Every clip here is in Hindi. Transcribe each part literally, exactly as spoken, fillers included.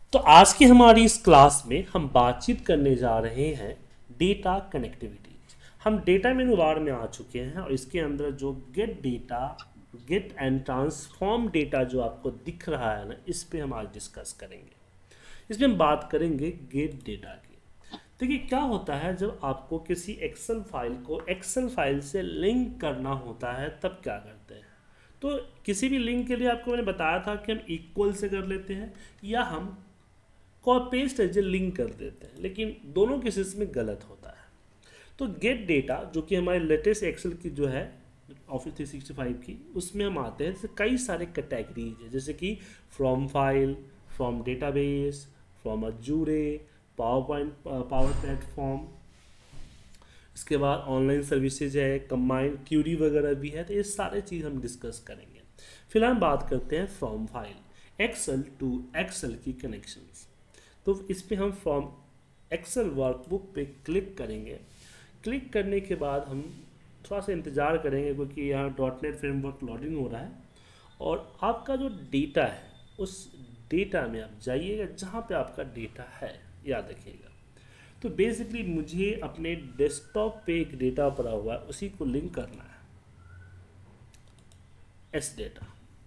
तो आज की हमारी इस क्लास में हम बातचीत करने जा रहे हैं डेटा कनेक्टिविटी। हम डेटा मेनू बार में आ चुके हैं और इसके अंदर जो get data, get and transform data जो आपको दिख रहा है ना, इस पे हम आज डिस्कस करेंगे। इसमें हम बात करेंगे गेट डेटा की। देखिए क्या होता है जब आपको किसी एक्सेल फाइल को एक्सेल फाइल से लिंक करना होता है तब क्या करते हैं। तो किसी भी लिंक के लिए आपको मैंने बताया था कि हम इक्वल से कर लेते हैं या हम copy paste as a link कर देते हैं, लेकिन दोनों केसेस में गलत होता है। तो गेट डेटा जो कि हमारे लेटेस्ट एक्सेल की जो है ऑफिस थ्री सिक्सटी फाइव की, उसमें हम आते हैं। जैसे कई सारे कैटेगरीज है, जैसे कि from file, from database, from Azure, power point, power platform, इसके बाद ऑनलाइन सर्विसेज है, कंबाइंड क्यूरी वगैरह भी है। तो ये सारे चीज़ हम डिस्कस करेंगे। फिलहाल हम बात करते हैं from file Excel to Excel की कनेक्शंस। तो इस पे हम फ्रॉम एक्सेल वर्कबुक पे क्लिक करेंगे। क्लिक करने के बाद हम थोड़ा सा इंतज़ार करेंगे क्योंकि यहाँ डॉट नेट फ्रेमवर्क लॉगिन हो रहा है और आपका जो डेटा है उस डेटा में आप जाइएगा जहाँ पे आपका डेटा है, याद रखिएगा। तो बेसिकली मुझे अपने डेस्कटॉप पे एक डेटा पड़ा हुआ है, उसी को लिंक करना है, एस डेटा,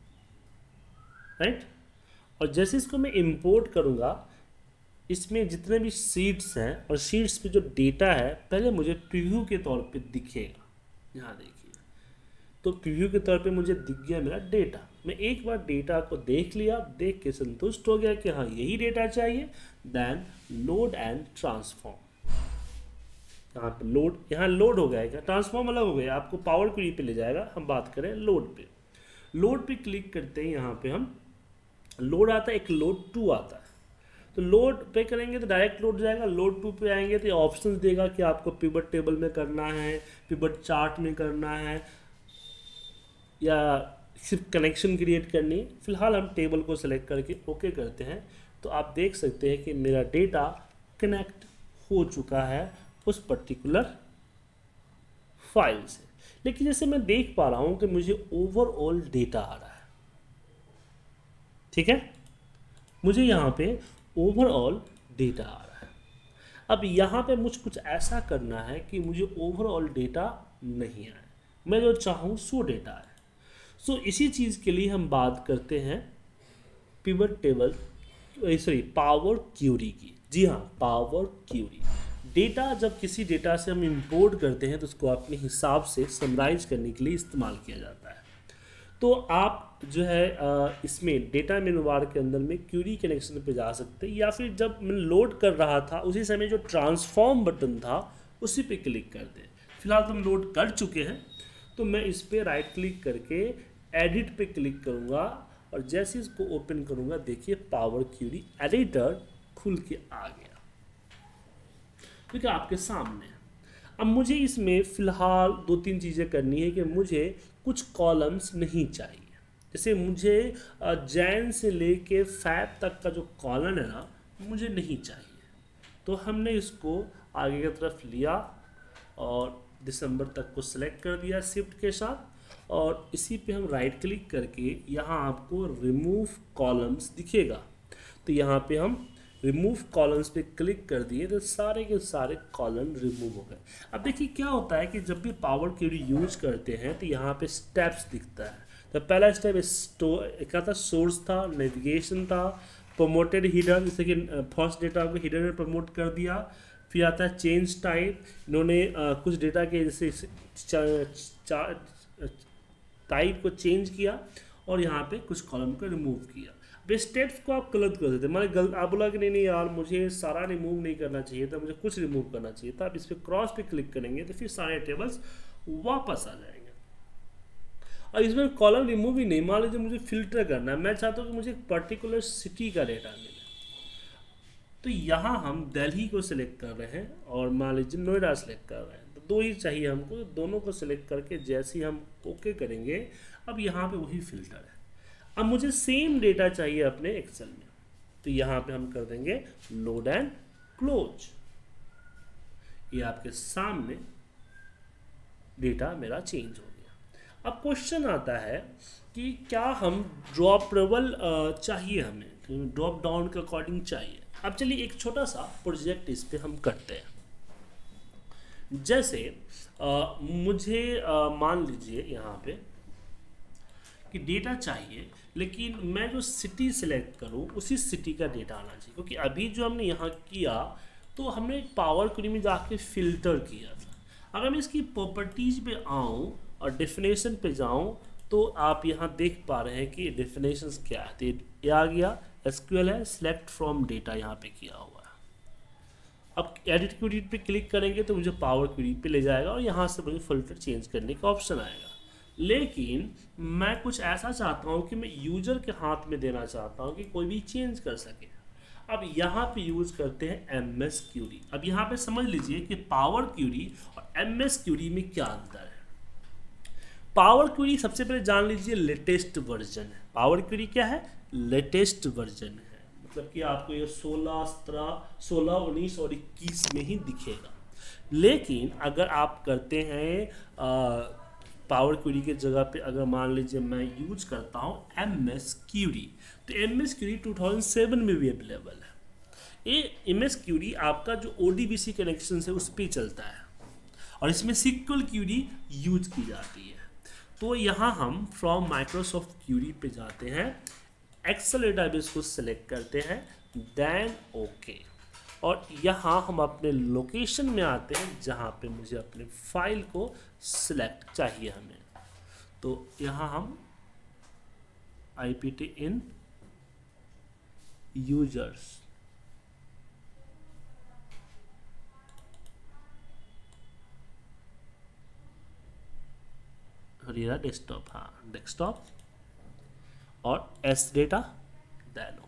राइट। और जैसे इसको मैं इंपोर्ट करूँगा, इसमें जितने भी शीट्स हैं और शीट्स पे जो डेटा है पहले मुझे प्रीव्यू के तौर पे दिखेगा। यहाँ देखिए, तो प्रीव्यू के तौर पे मुझे दिख गया मेरा डेटा। मैं एक बार डेटा को देख लिया, देख के संतुष्ट हो गया कि हाँ यही डेटा चाहिए, देन लोड एंड ट्रांसफॉर्म। यहाँ पे लोड, यहाँ लोड हो गया, ट्रांसफॉर्म अलग हो गया, आपको पावर क्वेरी पे ले जाएगा। हम बात करें लोड पे। लोड पे क्लिक करते हैं, यहाँ पे हम लोड आता है, एक लोड टू आता है। तो लोड पे करेंगे तो डायरेक्ट लोड जाएगा। लोड टू पे आएंगे तो ऑप्शंस देगा कि आपको पिवट टेबल में करना है, पिवट चार्ट में करना है, या सिर्फ कनेक्शन क्रिएट करनी है। फिलहाल हम टेबल को सेलेक्ट करके ओके करते हैं। तो आप देख सकते हैं कि मेरा डेटा कनेक्ट हो चुका है उस पर्टिकुलर फाइल से। लेकिन जैसे मैं देख पा रहा हूँ कि मुझे ओवरऑल डेटा आ रहा है, ठीक है, मुझे यहाँ पे ओवरऑल डेटा आ रहा है। अब यहाँ पे मुझे कुछ ऐसा करना है कि मुझे ओवरऑल डेटा नहीं आए, मैं जो चाहूँ सो डेटा आए। सो इसी चीज़ के लिए हम बात करते हैं pivot table, sorry power query की। जी हाँ, पावर क्यूरी। डेटा जब किसी डेटा से हम इंपोर्ट करते हैं तो उसको अपने हिसाब से समराइज करने के लिए इस्तेमाल किया जाता है। तो आप जो है इसमें डेटा मेनू बार के अंदर में क्यूरी कनेक्शन पे जा सकते हैं, या फिर जब मैं लोड कर रहा था उसी समय जो ट्रांसफॉर्म बटन था उसी पे क्लिक कर दें। फिलहाल तो हम लोड कर चुके हैं, तो मैं इस पर राइट क्लिक करके एडिट पे क्लिक करूँगा और जैसे इसको ओपन करूँगा, देखिए पावर क्यूरी एडिटर खुल के आ गया, ठीक है, आपके सामने। अब मुझे इसमें फ़िलहाल दो तीन चीज़ें करनी है कि मुझे कुछ कॉलम्स नहीं चाहिए। जैसे मुझे जैन से लेके फैब तक का जो कॉलम है ना, मुझे नहीं चाहिए। तो हमने इसको आगे की तरफ लिया और दिसंबर तक को सिलेक्ट कर दिया शिफ्ट के साथ, और इसी पे हम राइट क्लिक करके यहाँ आपको रिमूव कॉलम्स दिखेगा। तो यहाँ पे हम रिमूव कॉलम्स पे क्लिक कर दिए तो सारे के सारे कॉलम रिमूव हो गए। अब देखिए क्या होता है कि जब भी पावर क्वेरी यूज करते हैं तो यहाँ पे स्टेप्स दिखता है। तो पहला स्टेप क्या था, सोर्स था, नेविगेशन था, प्रमोटेड हिडर, जैसे कि फर्स्ट डेटा को हिडर में प्रमोट कर दिया। फिर आता है चेंज टाइप, इन्होंने कुछ डेटा के जैसे टाइप को चेंज किया और यहाँ पे कुछ कॉलम को रिमूव किया। अब स्टेप्स को आप गलत कर देते हैं, माने गलत आप बोला कि नहीं नहीं यार मुझे सारा रिमूव नहीं करना चाहिए था, मुझे कुछ रिमूव करना चाहिए था। आप इस पर क्रॉस पे क्लिक करेंगे तो फिर सारे टेबल्स वापस आ जाएंगे। और इसमें कॉलम रिमूव ही नहीं, मान लीजिए मुझे फिल्टर करना है, मैं चाहता हूँ कि मुझे एक पर्टिकुलर सिटी का डेटा मिले, तो यहाँ हम दिल्ली को सिलेक्ट कर रहे हैं और मान लीजिए नोएडा सेलेक्ट कर रहे हैं। तो दो ही चाहिए हमको, तो दोनों को सिलेक्ट करके जैसे ही हम ओके करेंगे, अब यहाँ पे वही फिल्टर है। अब मुझे सेम डेटा चाहिए अपने एक्सेल में, तो यहाँ पे हम कर देंगे लोड एंड क्लोज। ये आपके सामने डेटा मेरा चेंज हो गया। अब क्वेश्चन आता है कि क्या हम ड्रॉपेबल चाहिए हमें, ड्रॉप डाउन के अकॉर्डिंग चाहिए। अब चलिए एक छोटा सा प्रोजेक्ट इस पे हम करते हैं। जैसे आ, मुझे आ, मान लीजिए यहाँ पे कि डेटा चाहिए, लेकिन मैं जो सिटी सिलेक्ट करूँ उसी सिटी का डेटा आना चाहिए, क्योंकि अभी जो हमने यहाँ किया तो हमने पावर क्वेरी में जाके फिल्टर किया था। अगर मैं इसकी प्रॉपर्टीज पे आऊँ और डेफिनेशन पे जाऊँ तो आप यहाँ देख पा रहे हैं कि डेफिनेशंस क्या है। तो ये आ गया एसक्यूएल है, सिलेक्ट फ्रॉम डेटा यहाँ पे किया हुआ है। अब एडिट क्वेरी पे क्लिक करेंगे तो मुझे पावर क्वेरी पे ले जाएगा और यहाँ से मुझे फिल्टर चेंज करने का ऑप्शन आएगा। लेकिन मैं कुछ ऐसा चाहता हूँ कि मैं यूजर के हाथ में देना चाहता हूँ कि कोई भी चेंज कर सके। अब यहाँ पे यूज करते हैं एम एस क्यूरी। अब यहाँ पे समझ लीजिए कि पावर क्यूरी और एम एस क्यूरी में क्या अंतर है। पावर क्यूरी सबसे पहले जान लीजिए लेटेस्ट वर्जन है। पावर क्यूरी क्या है? लेटेस्ट वर्जन है, मतलब कि आपको ये सोलह सत्रह सोलह उन्नीस और इक्कीस में ही दिखेगा। लेकिन अगर आप करते हैं आ, पावर क्यूरी के जगह पे अगर मान लीजिए मैं यूज करता हूँ एम एस क्यूरी, तो M S query two thousand seven में भी अवेलेबल है। ये एम एस क्यूरी आपका जो O D B C connection है उस पर चलता है और इसमें सिक्वल क्यूरी यूज की जाती है। तो यहाँ हम फ्रॉम माइक्रोसॉफ्ट क्यूरी पे जाते हैं, एक्सेल डेटाबेस को सिलेक्ट करते हैं, देन ओके, और यहाँ हम अपने लोकेशन में आते हैं जहाँ पे मुझे अपने फाइल को सिलेक्ट चाहिए हमें। तो यहाँ हम I P T in users हरीरा डेस्कटॉप, हाँ डेस्कटॉप, और एस डेटा दैनो।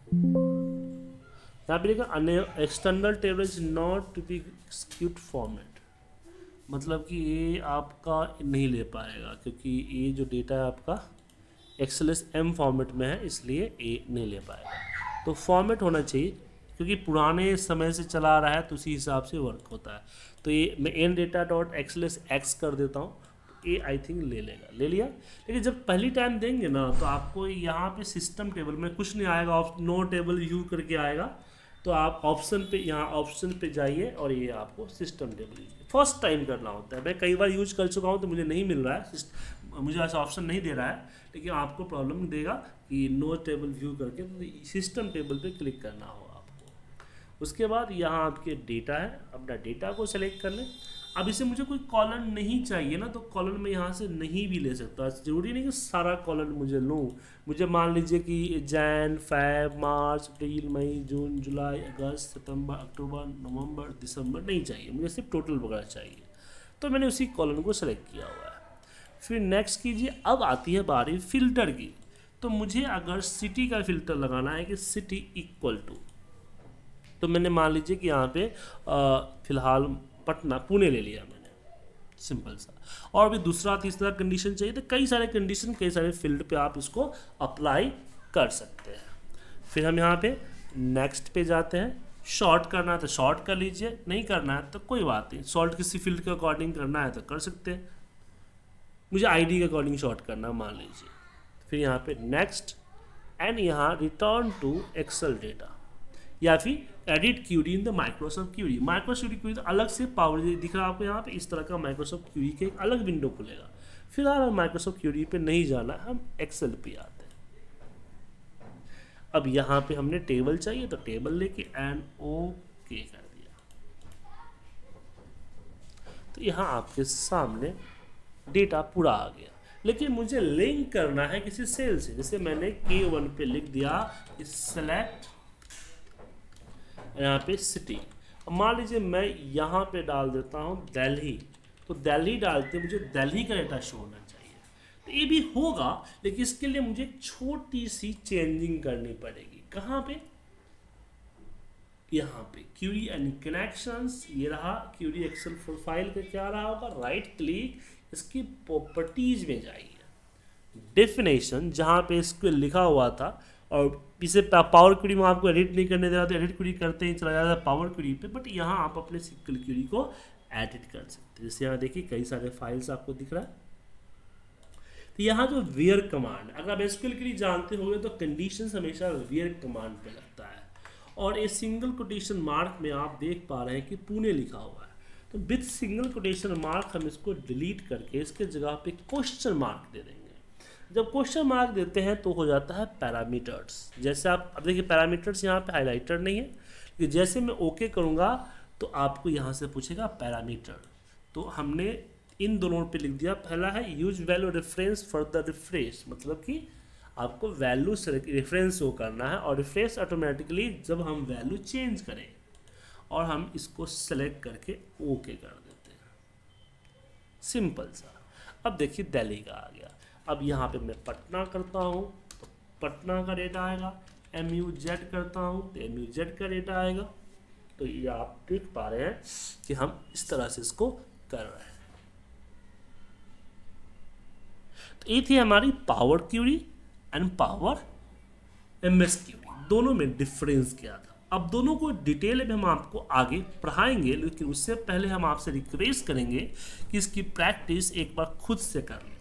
यहाँ पे लिखा external table is not to be execute format, मतलब कि ये आपका नहीं ले पाएगा क्योंकि ये जो डेटा है आपका एक्सेल एस एम फॉर्मेट में है, इसलिए ये नहीं ले पाएगा। तो फॉर्मेट होना चाहिए क्योंकि पुराने समय से चला रहा है तो उसी हिसाब से वर्क होता है। तो ये मैं N data dot Excel S X कर देता हूँ, ए आई थिंक ले लेगा, ले लिया। लेकिन जब पहली टाइम देंगे ना तो आपको यहाँ पे सिस्टम टेबल में कुछ नहीं आएगा, नो टेबल व्यू करके आएगा। तो आप ऑप्शन पे यहाँ ऑप्शन पे जाइए और ये आपको सिस्टम टेबल फर्स्ट टाइम करना होता है। मैं कई बार यूज कर चुका हूँ तो मुझे नहीं मिल रहा है, मुझे ऐसा ऑप्शन नहीं दे रहा है, लेकिन आपको प्रॉब्लम देगा कि नो टेबल व्यू करके तो सिस्टम टेबल पे क्लिक करना होगा आपको। उसके बाद यहाँ आपके डेटा है, अपना डेटा को सेलेक्ट कर लें। अब इसे मुझे कोई कॉलम नहीं चाहिए ना, तो कॉलम में यहाँ से नहीं भी ले सकता, जरूरी नहीं कि सारा कॉलम मुझे लूँ। मुझे मान लीजिए कि जैन, फेब, मार्च, अप्रैल, मई, जून, जुलाई, अगस्त, सितंबर, अक्टूबर, नवंबर, दिसंबर नहीं चाहिए, मुझे सिर्फ टोटल वगैरह चाहिए। तो मैंने उसी कॉलम को सेलेक्ट किया हुआ है। फिर नेक्स्ट कीजिए। अब आती है बारी फिल्टर की। तो मुझे अगर सिटी का फिल्टर लगाना है कि सिटी इक्वल टू, तो मैंने मान लीजिए कि यहाँ पे फिलहाल पटना पुणे ले लिया मैंने, सिंपल सा। और भी दूसरा तीसरा कंडीशन चाहिए तो कई सारे कंडीशन कई सारे फील्ड पे आप इसको अप्लाई कर सकते हैं। फिर हम यहाँ पे नेक्स्ट पे जाते हैं। शॉर्ट करना है तो शॉर्ट कर लीजिए, नहीं करना है तो कोई बात नहीं, शॉर्ट किसी फील्ड के अकॉर्डिंग करना है तो कर सकते हैं। मुझे आईडी के अकॉर्डिंग शॉर्ट करना मान लीजिए। फिर यहाँ पे नेक्स्ट एंड यहाँ रिटर्न टू एक्सेल डेटा, या फिर edit query in the Microsoft query. Microsoft query तो अलग से पावर दिख रहा है आपको यहाँ पे, इस तरह का माइक्रोसॉफ्ट क्यूरी के एक अलग विंडो खुलेगा। फिलहाल हम माइक्रोसॉफ्ट क्यूरी पे नहीं जाना, हम एक्सेल पे आते हैं। अब यहाँ पे हमने टेबल चाहिए तो टेबल लेके एंड ओके कर दिया। तो यहाँ आपके सामने डेटा पूरा आ गया। लेकिन मुझे लिंक करना है किसी सेल से, जैसे मैंने के वन पे लिख दिया सेलेक्ट यहाँ पे सिटी। मान लीजिए मैं यहाँ पे डाल देता हूँ दिल्ली, तो दिल्ली डालते मुझे दिल्ली का डेटा शो होना चाहिए। तो ये भी होगा, लेकिन इसके लिए मुझे एक छोटी सी चेंजिंग करनी पड़ेगी। कहाँ पे? यहाँ पे क्यूरी एंड कनेक्शंस, ये रहा क्यूरी एक्सेल प्रोफाइल का क्या रहा होगा, राइट क्लिक, इसकी प्रॉपर्टीज में जाइए, डेफिनेशन जहाँ पे इसको लिखा हुआ था, और इसे पावर क्वेरी में आपको एडिट नहीं करने दे रहा, तो एडिट क्वेरी करते ही चला जाता है पावर क्वेरी पे। बट यहाँ आप अपने सिक्वल क्वेरी को एडिट कर सकते हैं। जैसे यहाँ देखिए कई सारे फाइल्स आपको दिख रहा है। तो यहाँ जो वेयर कमांड, अगर आप एसक्यूएल के लिए जानते होंगे तो कंडीशन हमेशा वेयर कमांड पे लगता है। और इस सिंगल कोटेशन मार्क में आप देख पा रहे हैं कि पुणे लिखा हुआ है, तो विथ सिंगल कोटेशन मार्क हम इसको डिलीट करके इसके जगह पे क्वेश्चन मार्क दे देंगे। जब क्वेश्चन मार्क देते हैं तो हो जाता है पैरामीटर्स। जैसे आप अब देखिए पैरामीटर्स यहाँ पे हाईलाइटर नहीं है, कि जैसे मैं ओके करूँगा तो आपको यहाँ से पूछेगा पैरामीटर। तो हमने इन दोनों पे लिख दिया। पहला है use value reference for the refresh, मतलब कि आपको वैल्यू से रेफरेंस शो करना है और रिफ्रेश ऑटोमेटिकली जब हम वैल्यू चेंज करें, और हम इसको सेलेक्ट करके ओके कर देते हैं। सिंपल सा। अब देखिए दिल्ली का आ गया। अब यहाँ पे मैं पटना करता हूँ तो पटना का डेटा आएगा, एम यू जेड करता हूँ तो एम यू जेड का डेटा आएगा। तो ये आप देख पा रहे हैं कि हम इस तरह से इसको कर रहे हैं। तो ये थी हमारी power query and power MS query, दोनों में डिफरेंस क्या था। अब दोनों को डिटेल में हम आपको आगे पढ़ाएंगे, लेकिन उससे पहले हम आपसे रिक्वेस्ट करेंगे कि इसकी प्रैक्टिस एक बार खुद से कर लें।